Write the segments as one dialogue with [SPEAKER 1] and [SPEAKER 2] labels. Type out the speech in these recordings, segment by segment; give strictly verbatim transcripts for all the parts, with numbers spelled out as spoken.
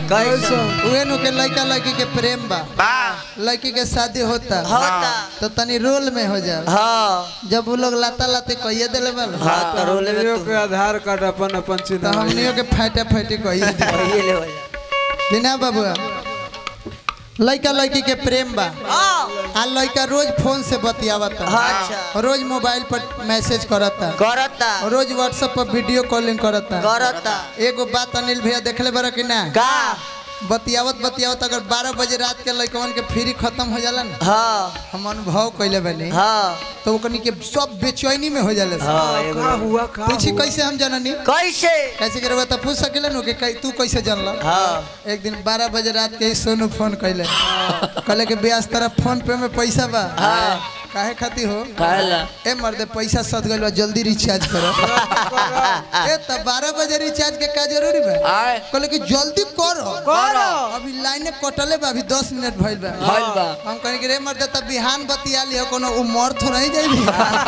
[SPEAKER 1] कैसे
[SPEAKER 2] उहे नु के लड़का लड़की के प्रेम बा लड़की के शादी होता
[SPEAKER 1] होता
[SPEAKER 2] तो तनी रोल में हो जाए
[SPEAKER 1] हां
[SPEAKER 2] जब वो लोग लाता लाते कहिए देले बा
[SPEAKER 1] हां तो रोल में
[SPEAKER 3] के आधार कार्ड अपन अपन चिन्ह
[SPEAKER 2] तो हमनियो के फाटे फाटे कहिए
[SPEAKER 1] कहिए ले हो
[SPEAKER 2] बिना बाबूआ लड़का लड़की के प्रेम बा आ लड़का रोज फोन से बतियावता
[SPEAKER 1] अच्छा
[SPEAKER 2] रोज मोबाइल पर मैसेज करता
[SPEAKER 1] करता
[SPEAKER 2] रोज व्हाट्सएप पर वीडियो कॉलिंग करता
[SPEAKER 1] करता
[SPEAKER 2] एगो बात अनिल भैया देखले बारा कि ना
[SPEAKER 1] का
[SPEAKER 2] बतियावत बतियावत अगर बारह बजे रात के लड़कवन के फ्री खत्म हो जाला ना
[SPEAKER 1] हां
[SPEAKER 2] हम अनुभव कइले बानी
[SPEAKER 1] हां
[SPEAKER 2] तो ओकनी के सब बेचैनी में हो जाला
[SPEAKER 1] हां
[SPEAKER 3] का हुआ का
[SPEAKER 2] पूछी कैसे हम जाननी
[SPEAKER 1] कैसे
[SPEAKER 2] कैसे करबा त पूछ सकेला नु कि तू कैसे जानला
[SPEAKER 1] हां
[SPEAKER 2] एक दिन बारह बजे रात के सोनू फोन कइले कहले कि ब्याज तेरा फोन पे में पैसा बा
[SPEAKER 1] हां
[SPEAKER 2] काहे खाती हो
[SPEAKER 1] कहला
[SPEAKER 2] ए मर्दे पैसा सद गइल बा जल्दी रिचार्ज करो ए त बारह बजे रिचार्ज के का जरूरी बा कहले कि जल्दी करो
[SPEAKER 1] करो
[SPEAKER 2] अभी लाइने कटले बा अभी दस मिनट भइल बा
[SPEAKER 1] भइल बा
[SPEAKER 2] हम कहनी कि रे मर्दे त बिहान बतिया लियो कोनो उमर थो नहीं जाई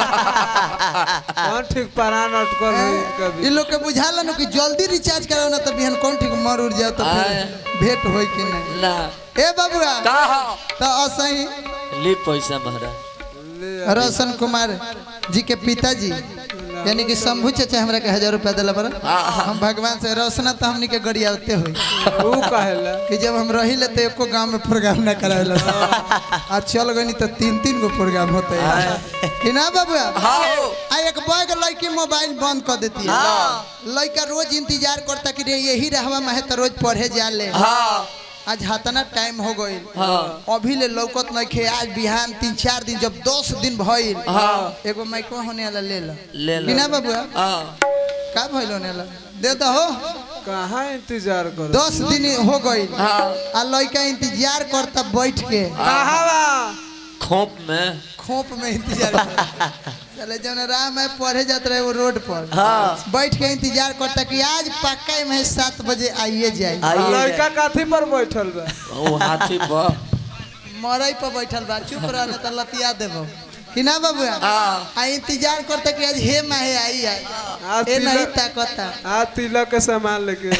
[SPEAKER 3] कौन ठीक परान अटकल हुई कभी
[SPEAKER 2] इ लोग के बुझाला न कि जल्दी रिचार्ज कराओ ना त बिहान कौन ठीक मर उड़ जाओ तो फिर भेंट होई कि नहीं
[SPEAKER 1] ना
[SPEAKER 2] ए बाबूआ
[SPEAKER 1] का
[SPEAKER 2] त असही
[SPEAKER 1] ले पैसा महाराज
[SPEAKER 2] रोशन कुमार जी के पिताजी यानी कि शंभू चाचा हमरा के हजार रुपया दिला पर हम भगवान से रोशना तो हमनी के गड़ियाते हुई
[SPEAKER 3] वो कहेला
[SPEAKER 2] कि जब हम रही लेते एको गांव में प्रोग्राम ना करावेला आ चल गनी तो तीन तीन गो प्रोग्राम होते है कि ना बाबू
[SPEAKER 1] हां
[SPEAKER 2] आ एक बैग लड़की मोबाइल बंद कर देती है लड़का रोज इंतजार करता कि रे यही रहवा में है तो रोज पढ़े जा ले
[SPEAKER 1] हां
[SPEAKER 2] आज हाथना टाइम हो गई
[SPEAKER 1] हां
[SPEAKER 2] अभी ले लौकत नहीं खे आज बिहान तीन चार दिन जब दस दिन भइल
[SPEAKER 1] हां
[SPEAKER 2] एगो माइकवा होने वाला ले ला
[SPEAKER 1] ले लो
[SPEAKER 2] बिना बाबू
[SPEAKER 1] हां
[SPEAKER 2] का भइल होने वाला दे दो हो
[SPEAKER 3] कहाँ इंतजार कर
[SPEAKER 2] दस दिन हो गई
[SPEAKER 1] हां
[SPEAKER 2] आ लड़का इंतजार करता बैठ के
[SPEAKER 3] कहाँ बा
[SPEAKER 1] खोप में
[SPEAKER 2] खोप में इंतजार करता चले जौन राह में पढ़े जात रहे वो रोड पर
[SPEAKER 1] हां
[SPEAKER 2] बैठ के इंतजार करता कि आज पक्का में सात बजे आइए जाए
[SPEAKER 3] लड़का काठी पर बैठल बा
[SPEAKER 1] वो हाथी पर
[SPEAKER 2] मरई पर बैठल बा चुप रह न त लतिया देबो कि ना बाबू
[SPEAKER 1] हां
[SPEAKER 2] आ इंतजार करता कि आज हे माहे आई है ए नहीं ताकता
[SPEAKER 3] आ तिलक के सामान लेके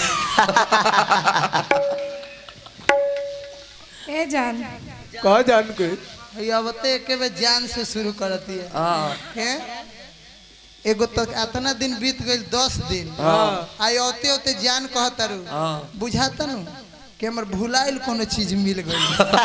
[SPEAKER 4] ए जान
[SPEAKER 3] कह जान के
[SPEAKER 2] ये अबते के बे जान से शुरू करती है
[SPEAKER 1] हां
[SPEAKER 2] हैं एगो तो इतना दिन बीत गइल दस दिन
[SPEAKER 3] हां
[SPEAKER 2] आई ओते ओते जान कहता रू
[SPEAKER 1] हां
[SPEAKER 2] बुझाता नु कि हमर भुलाइल कोनो चीज मिल गई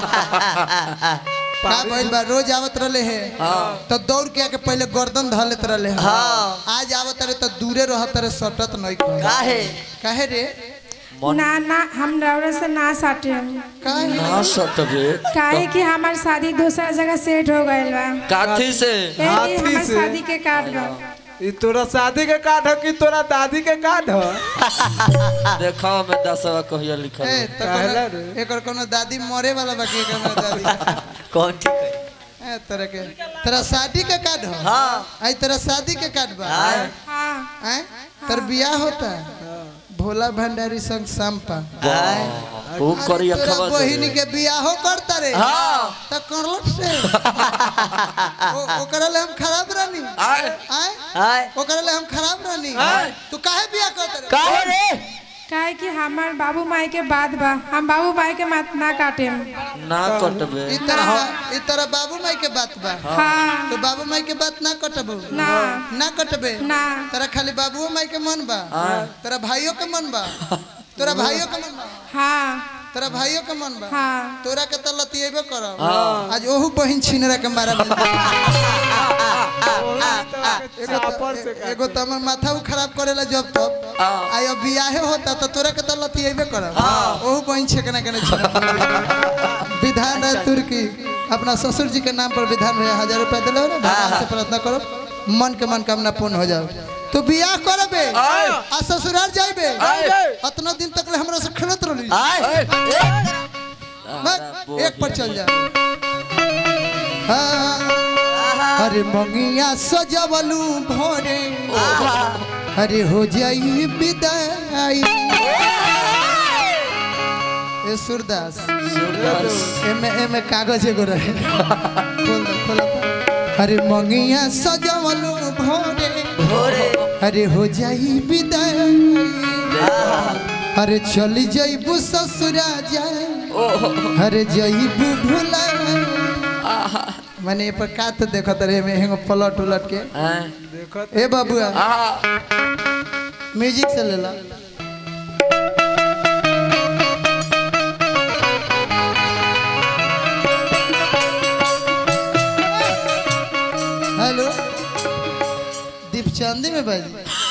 [SPEAKER 2] का भइल बा रोज आवत रहले है तो दौड़ के आके पहले गर्दन ध लेत रहले है आज आवत रहे तो दूरे रहत रहे सटत नहीं
[SPEAKER 1] काहे
[SPEAKER 2] काहे रे
[SPEAKER 4] ना ना हम रौरा से ना साटे
[SPEAKER 2] काहे
[SPEAKER 1] ना सटबे
[SPEAKER 4] काहे कि हमार शादी दूसरा जगह सेट हो गइल बा
[SPEAKER 1] काठी से
[SPEAKER 4] ए
[SPEAKER 3] हाथी
[SPEAKER 4] हमार
[SPEAKER 3] से।
[SPEAKER 4] शादी के कार्ड बा
[SPEAKER 3] ई तोरा शादी के कार्ड है कि तोरा दादी के कार्ड है
[SPEAKER 1] देखो में दसवा कहिया लिखल
[SPEAKER 2] ए
[SPEAKER 1] है।
[SPEAKER 2] तो
[SPEAKER 3] काहेला
[SPEAKER 2] कोनो-
[SPEAKER 3] रे?
[SPEAKER 2] एकर कोनो दादी मरे वाला बाकी एकर में दादी
[SPEAKER 1] कौन ठीक है
[SPEAKER 2] ए तेरा के तेरा शादी का कार्ड हो
[SPEAKER 1] हां
[SPEAKER 2] आई तेरा शादी का कार्ड बा
[SPEAKER 4] हां
[SPEAKER 2] हैं तेरा बियाह होता है भोला भंडारी संग संपा
[SPEAKER 1] वो करी
[SPEAKER 2] तोरा
[SPEAKER 1] अखवा
[SPEAKER 2] बहिनी के बियाहो करता रे
[SPEAKER 1] हां
[SPEAKER 2] त करलो से ओ ओकरा ले हम खराब रहनी
[SPEAKER 1] आए
[SPEAKER 2] आए
[SPEAKER 1] आए
[SPEAKER 2] ओकरा ले हम खराब रहनी तू काहे बियाह करता रे
[SPEAKER 1] काहे रे
[SPEAKER 4] काहे कि हमार बाबू माई के बात बा हम बाबू माई के मत ना काटे
[SPEAKER 1] ना कटबे
[SPEAKER 2] ई तरह ई तरह बाबू माई के बात बा
[SPEAKER 4] हां
[SPEAKER 2] तो बाबू माई के बात ना कटबो
[SPEAKER 4] ना
[SPEAKER 2] ना कटबे
[SPEAKER 4] ना
[SPEAKER 2] तेरा खाली बाबू माई के मन बा तेरा भाइयों के मन बा तोरा भाइयों के मन बा
[SPEAKER 4] हां
[SPEAKER 2] तेरा भाइयों के मन बा
[SPEAKER 4] हां
[SPEAKER 2] तोरा के त लतिएबे करब आज ओहू बहिन छिनरा के मारा एगो त हमर माथा उ खराब करेला जब तब आई अब बियाहे होता तो तोरा के त लतिएबे करब ओहू बहिन छेकना के नहीं विधान है तुर्की अपना ससुर जी के नाम पर विधान है हजार रुपया दिलो रे भगवान से प्रार्थना करो मन के मनोकामना पूर्ण हो जाओ तो बियाह करबे आ ससुराल जाइबे इतना दिन तक ले हमरा से खेलत रहली एक पर चल जा अरे मंगिया सजवलू भोरे अरे हो जाई विदाई ए सूरदास
[SPEAKER 1] सूरदास
[SPEAKER 2] एमे एमे कागज एगो रहे खोल दो खोल दो अरे मंगिया सजवलू भोरे
[SPEAKER 1] भोरे
[SPEAKER 2] अरे हो जाई विदाई अरे चली जईबू ससुरा जाए अरे जईबू भूला माने पर का तो देखत रहे में हेंगो पलट उलट के
[SPEAKER 3] देखो
[SPEAKER 2] ए बाबूआ म्यूजिक से ले ला हेलो दीपचंदी में बज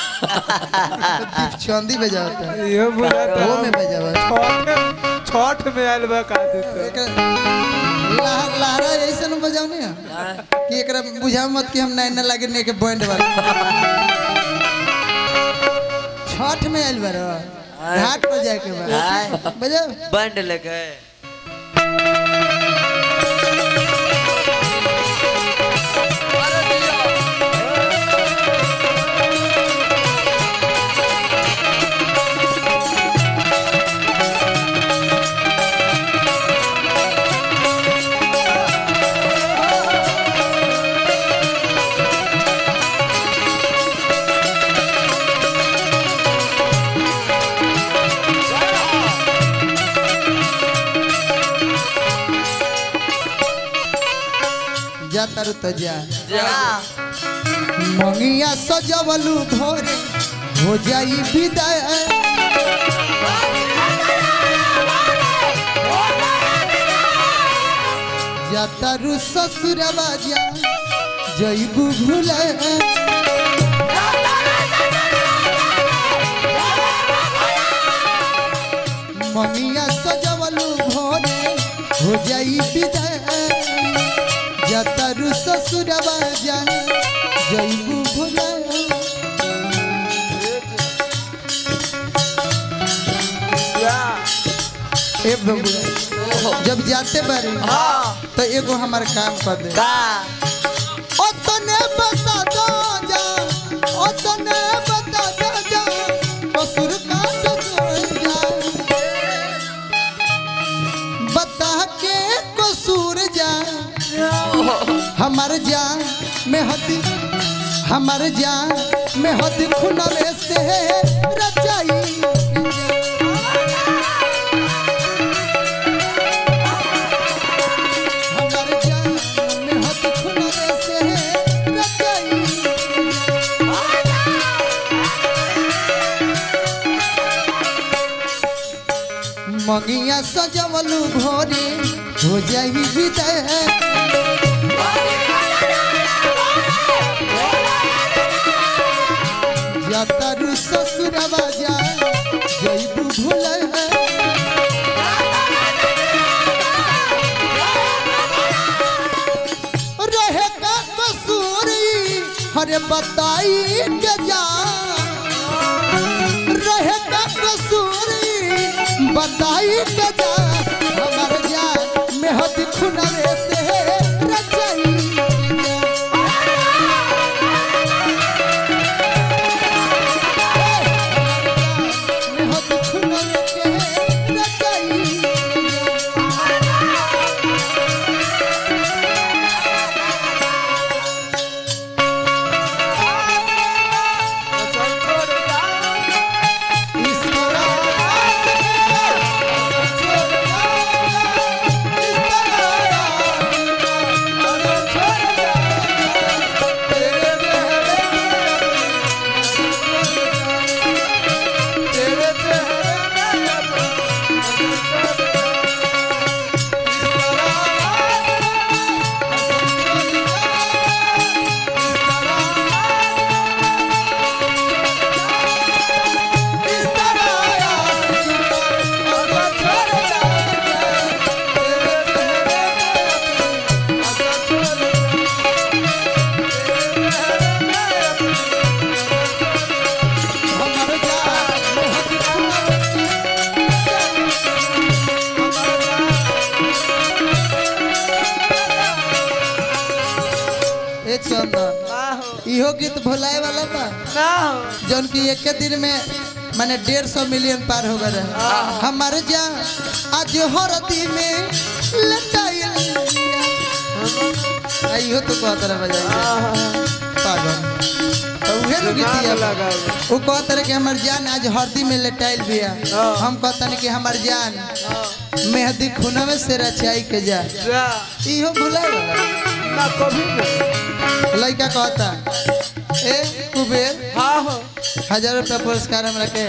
[SPEAKER 2] दीपचंदी बजाता है
[SPEAKER 3] ये बुलाता
[SPEAKER 2] वो में बजावा
[SPEAKER 3] छठ में आयल बा का देते
[SPEAKER 2] एक लहर लहरा ऐसे न बजाओ नहीं कि एकरा बुझा मत कि हम नहीं न लगे ने के बैंड वाला छठ में आइल बारो घाट पर जाए के बाद बजाओ
[SPEAKER 1] बंड लगे
[SPEAKER 2] जा तरु तो जा मंगिया सजवलू भोरे हो जाई विदाई जा तरु ससुरवा जा जईबू भूले मंगिया सजवलू भोरे हो जाई विदाई जतरु ससुरवा जा जईबू भूला ए बबुआ जब जाते बारे तो एगो हमार काम कर दे ओ तने बता दो जा ओ तने बता दो जा ससुर का कसूर जा बता के कसूर जा हमार जान में हदी हमार जान में हदी खुनवे से रचाई हमार जान में हदी खुनवे से रचाई मंगिया सजवलू भोरे हो जाई विदाई जतरु ससुरवा जा जईबू भूले रहे का कसूरी हरे बताई के जा रहे का कसूरी बताई के जा हमार जान में हद खुनवे से रचाई इहो गीत भुलाए वाला बा
[SPEAKER 3] ना
[SPEAKER 2] जौन की एक दिन में माने डेढ़ सौ मिलियन पार हो गए हमारे जा आज हरदी में लटाइल इहो तो कहत रह बजाई पागल उहे नु गीतिया
[SPEAKER 3] लगा
[SPEAKER 2] वो कहत रहे कि हमर जान आज हरदी में लेटाइल बिया हम कहतनी कि हमर जान मेहंदी खुनवे से रचाई के जा
[SPEAKER 3] जा
[SPEAKER 2] इहो भुला
[SPEAKER 3] ना कभी नहीं
[SPEAKER 2] लड़का कहता ए कुबेर
[SPEAKER 3] हाँ हो
[SPEAKER 2] हजार रुपया पुरस्कार हमरा के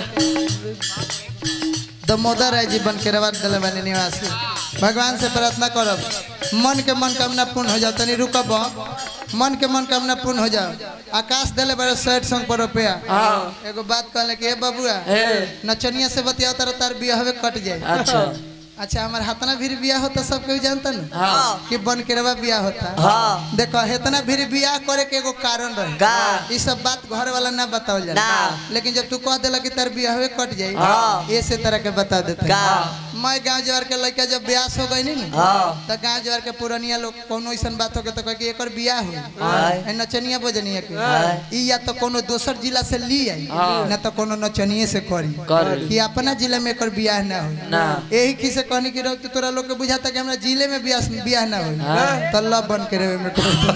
[SPEAKER 2] दामोदर राय जी बन के रवाद दिले बने निवासी भगवान से प्रार्थना करब मन के मनकामना पूर्ण हो जाओ तनी रुकब मन के मनकामना पूर्ण हो जाओ आकाश दिले बड़े साठ सौ पर रुपया एगो बात कहले कि ए बबुआ नचनिया से बतिया तार तार बियाहवे कट जाए
[SPEAKER 1] अच्छा
[SPEAKER 2] अच्छा हमारे हाथना भी बियाह होता सब कोई जानता ना
[SPEAKER 1] हाँ।
[SPEAKER 2] कि बन के रवा बियाह होता
[SPEAKER 1] हाँ।
[SPEAKER 2] देखो इतना भी बियाह करे के एगो कारण रहे ये सब बात घर वाला ना बताओ जाना लेकिन जब तू कह देला कि तार बियाहवे कट जाई
[SPEAKER 1] हाँ।
[SPEAKER 2] ऐसे तरह के बता देते मैं गांव जवार के लड़का जब ब्यास हो गई नहीं
[SPEAKER 1] हाँ।
[SPEAKER 2] तो गांव जवार के पुरानिया लोग कोनो ऐसा बात हो के तो कह कि एकर बियाह हो नचनिया बजनिया के ई या तो कोनो दोसर जिला से ली आई ना तो कोनो नचनिए से करी कि अपना जिला में एकर बियाह ना हो यही की से कहनी कि रहो तोरा लोग के बुझाता कि हमरा जिले में बियाह बियाह ना हो तो लब बन के रहे में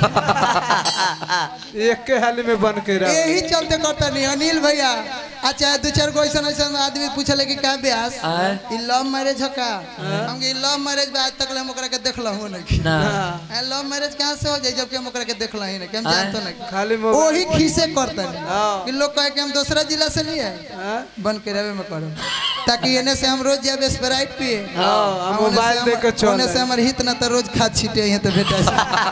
[SPEAKER 3] एक के हाल में बन के रह
[SPEAKER 2] यही चलते करता नहीं अनिल भैया अच्छा दो चार गो ऐसा ऐसा आदमी पूछले कि का ब्यास ई लव मैरिज हो का हम कि लव मैरिज आज तक हम ओकरा के देखला हो नहीं
[SPEAKER 1] ना
[SPEAKER 2] लव मैरिज कहां से हो जाए जबकि हम ओकरा के देखला ही नहीं हम जानतो नहीं
[SPEAKER 3] खाली
[SPEAKER 2] वही खीसे करता नहीं कि लोग कहे कि हम दूसरा जिला से लिए बन के रहे में करो ताकि एने से हम रोज जब स्प्राइट पिए
[SPEAKER 3] हां मोबाइल देख के चल
[SPEAKER 2] ओने से हमर हित ना तो रोज खाद छिटे यहां तो बेटा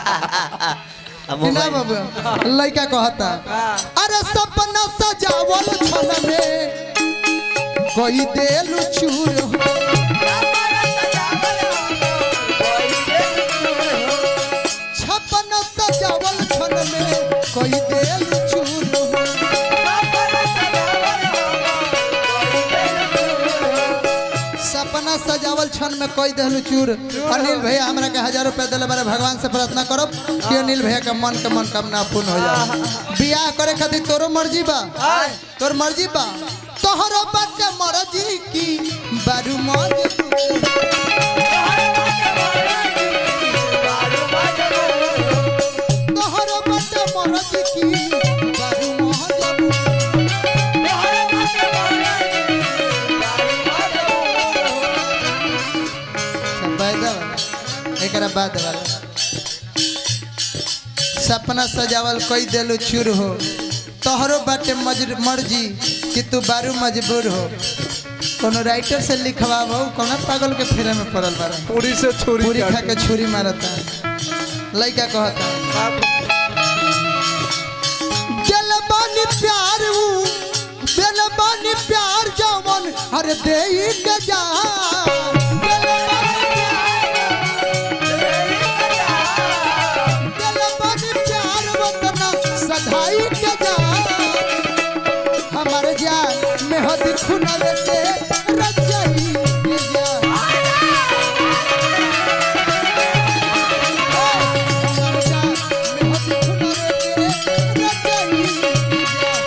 [SPEAKER 2] ना बाबू लड़का कहता अरे सपना सजावल छन में कोई देलु चूर हो सपना सजावल छन में कोई देलु चूर हो सपना सजावल छन में कोई देलु चूर अनिल भैया हमरा के हजार रुपया दिले बारे भगवान से प्रार्थना करब कि अनिल भैया के मन के मनोकामना पूर्ण हो जाए बियाह करे खातिर तोरो मर्जी बा तोर मर्जी बा तोहरो बाटे मर्जी की बारू मौज तोहरो बाटे मर्जी की बारू मौज एकरा बाद वाला सपना सजावल कोई देलु चूर हो तोहरो बाटे मर्जी कि तू बारू मजबूर हो कोनो राइटर से लिखवाबो कोनो पागल के फेरे में पड़ल बारा
[SPEAKER 3] पूरी से छुरी
[SPEAKER 2] पूरी खा के छुरी मारता लइका कहता दिल बानी प्यार दिल बानी प्यार जवन हर देई के जा सधाई के जा हमारे जान में हद खुनवे से रचाई के जा हमारे जान में हद खुनवे से रचाई के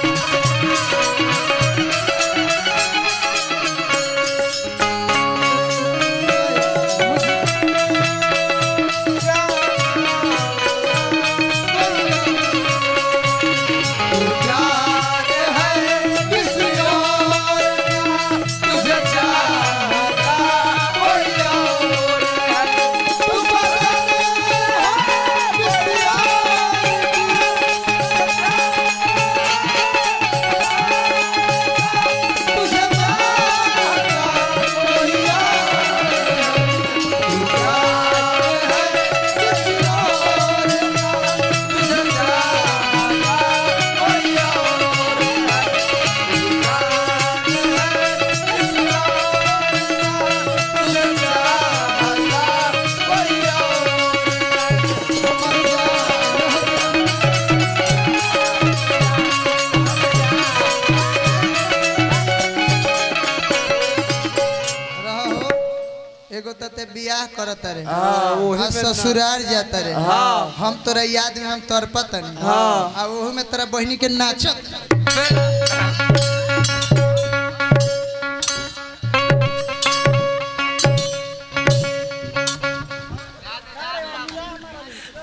[SPEAKER 2] बियाह करत रे हां ससुराल जाता रे हां हम तोरा याद में हम तड़पत नहीं हां आ ओहू में तेरा बहिनी के नाचत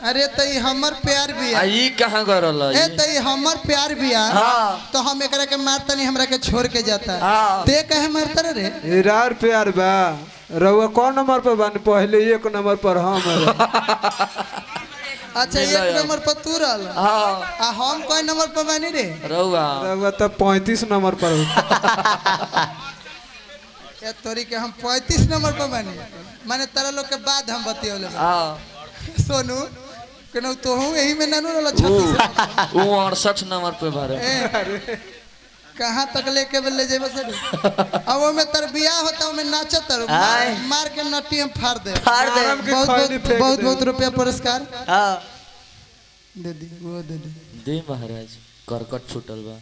[SPEAKER 2] अरे तई हमर प्यार बिया
[SPEAKER 1] ई कहां गरल
[SPEAKER 2] ए तई हमर प्यार बिया
[SPEAKER 1] हाँ।
[SPEAKER 2] तो हम एकरा के मारता नहीं हमरा के छोड़ के जाता
[SPEAKER 1] हाँ।
[SPEAKER 2] ते कहे मारता रे
[SPEAKER 3] इरार प्यार बा रउआ कौन नंबर पर बन पहले एक नंबर पर हम
[SPEAKER 2] अच्छा एक नंबर पर तू रहल
[SPEAKER 1] हां
[SPEAKER 2] आ हम कोई नंबर पर बानी रे
[SPEAKER 1] रउआ
[SPEAKER 3] रउआ तो पैंतीस नंबर पर
[SPEAKER 2] या तोरी के हम पैंतीस नंबर पर बानी माने तारा लोग के बाद हम बतियोले
[SPEAKER 1] हां
[SPEAKER 2] सोनू कनो तो हूं यही में नानू रहल छत्तीस
[SPEAKER 1] वो अड़सठ नंबर पे भरे
[SPEAKER 2] कहाँ तक लेके ले जेबे सर अब वो में तर बियाह होता हूं मैं नाचत तर मार, मार के नटी हम फाड़ दे
[SPEAKER 5] फाड़ दे
[SPEAKER 2] बहुत बहुत बहुत बहुत रुपया पुरस्कार
[SPEAKER 5] हां
[SPEAKER 2] दे दी वो दे दी
[SPEAKER 1] दे महाराज करकट फुटल बा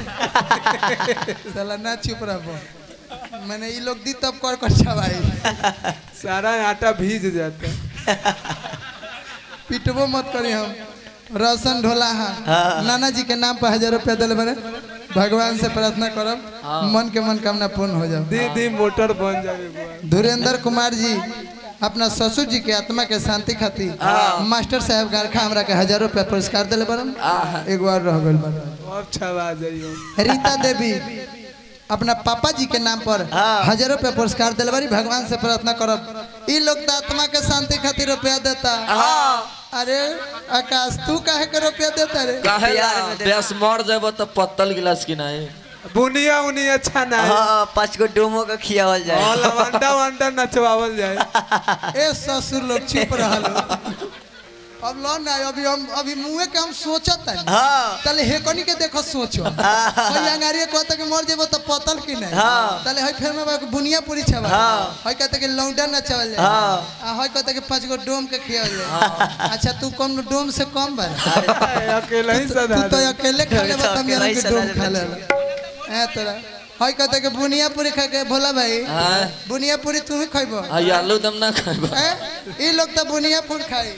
[SPEAKER 2] साला ना चुप रहो मैंने ये लोग दी तब कर कर छवाई
[SPEAKER 3] सारा आटा भीज जाता
[SPEAKER 2] पिटबो मत करी हम रोशन ढोला हाँ नाना जी के नाम पर हजार रुपया दिल बने भगवान से प्रार्थना करब मन के मन कामना पूर्ण हो जाओ
[SPEAKER 3] दी दी मोटर बन जाए
[SPEAKER 2] धुरेंद्र कुमार जी अपना ससुर जी के आत्मा के शांति खातिर मास्टर साहब गारखा हमरा के हजार रुपया पुरस्कार दिले बरन एक बार रह गइल बा
[SPEAKER 3] अब छवा जाइयो
[SPEAKER 2] रीता देवी अपना पापा जी के नाम पर हजार रुपया पुरस्कार दिले बारी भगवान से प्रार्थना करब ई लोग तो आत्मा के शांति खातिर रुपया देता अरे आकाश तू काहे के रुपया देता रे
[SPEAKER 1] काहे बेस मर जाबो तो पत्तल गिलास किनाए
[SPEAKER 3] बुनिया उनिया अच्छा ना
[SPEAKER 5] हां पांच गो डोमो का खियावल जाए
[SPEAKER 3] और लवंडा वंडा नचवावल जाए
[SPEAKER 2] ए ससुर लोग चुप रहलो अब लो ना अभी हम अभी मुंह के हम सोचत है
[SPEAKER 5] हां
[SPEAKER 2] तले हे कोनी के देखो सोचो कोई अंगारी कहता के मर जेबो त पतल की नहीं तले हई फेर में बुनिया पूरी छवा हई कहता के लौंडा न चवल जाए आ हई कहता के पांच गो डोम के खियावल जाए अच्छा तू कौन डोम से कम बार
[SPEAKER 3] अकेला ही सदा
[SPEAKER 2] तू तो अकेले खा ले बता मेरा के डोम खा ले ए तोरा हई कहता के बुनिया पूरी खा के भोला भाई बुनिया पूरी तू ही खइबो
[SPEAKER 1] आ आलू दम ना खाइबो
[SPEAKER 2] ए ई लोग त बुनिया पूरी खाई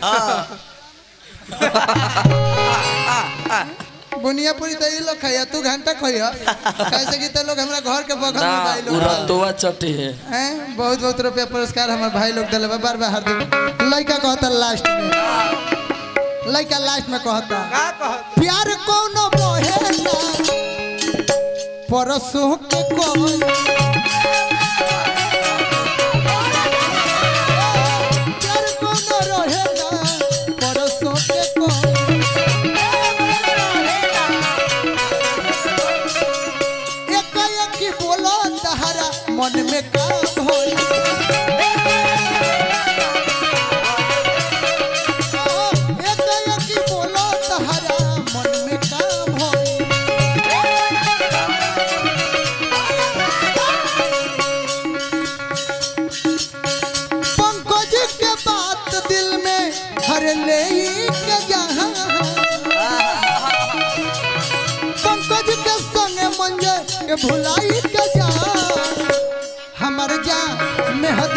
[SPEAKER 2] बुनिया पूरी तो ये लोग खाया तू घंटा खाया कैसे कि तो लोग हमारा घर के बगल में भाई लोग
[SPEAKER 1] उरतवा चटी है
[SPEAKER 2] हैं बहुत बहुत रुपया पुरस्कार हमारे भाई लोग दिले बार बार हार्दिक लड़का कहता लास्ट में लड़का लास्ट में कहता
[SPEAKER 3] का कहत
[SPEAKER 2] प्यार कोनो बहेला परसों के कोई प्यार कोनो रहेला परसों के कोई मन में काम हो बोलो तहरा मन में काम हो पंकज के बात दिल में हर ले के जहाँ पंकज के संग मंजे के भुलाई के जा हमर जा मेहद